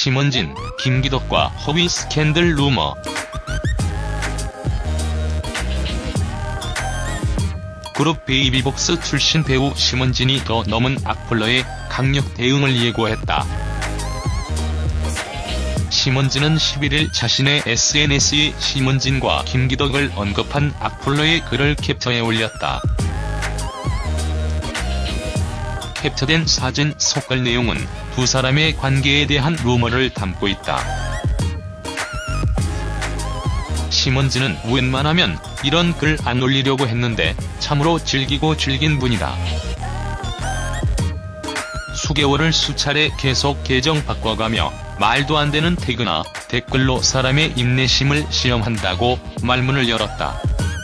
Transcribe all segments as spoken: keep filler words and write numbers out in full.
심원진, 김기덕과 허위 스캔들 루머. 그룹 베이비복스 출신 배우 심원진이 더 넘은 악플러의 강력 대응을 예고했다. 심원진은 십일일 자신의 에스엔에스에 심원진과 김기덕을 언급한 악플러의 글을 캡처해 올렸다. 캡처된 사진 속글 내용은 두 사람의 관계에 대한 루머를 담고 있다. 심원진은 웬만하면 이런 글 안 올리려고 했는데 참으로 즐기고 즐긴 분이다. 수개월을 수차례 계속 계정 바꿔가며 말도 안 되는 태그나 댓글로 사람의 인내심을 시험한다고 말문을 열었다.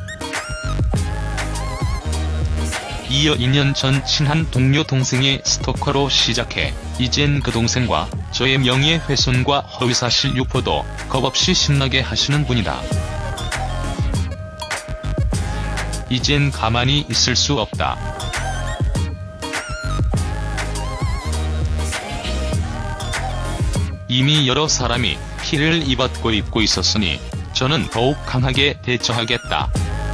이어 이 년 전 친한 동료 동생의 스토커로 시작해 이젠 그 동생과 저의 명예훼손과 허위사실 유포도 겁없이 신나게 하시는 분이다. 이젠 가만히 있을 수 없다. 이미 여러 사람이 피해를 입었고 입고 있었으니 저는 더욱 강하게 대처하겠다.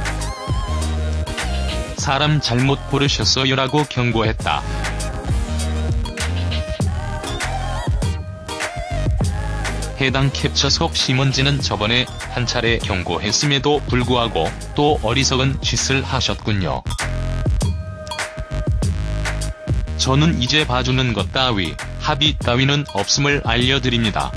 사람 잘못 고르셨어요라고 경고했다. 해당 캡처 속 심원진은 저번에 한 차례 경고했음에도 불구하고 또 어리석은 짓을 하셨군요. 저는 이제 봐주는 것 따위, 합의 따위는 없음을 알려드립니다.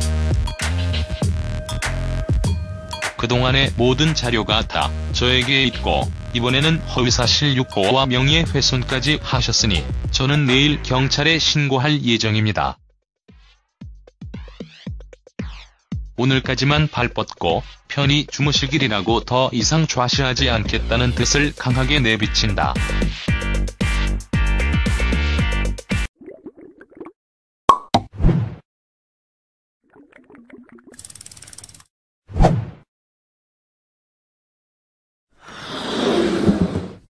그동안의 모든 자료가 다 저에게 있고 이번에는 허위사실 유포와 명예훼손까지 하셨으니 저는 내일 경찰에 신고할 예정입니다. 오늘까지만 발 뻗고 편히 주무시길이라고 더 이상 좌시하지 않겠다는 뜻을 강하게 내비친다.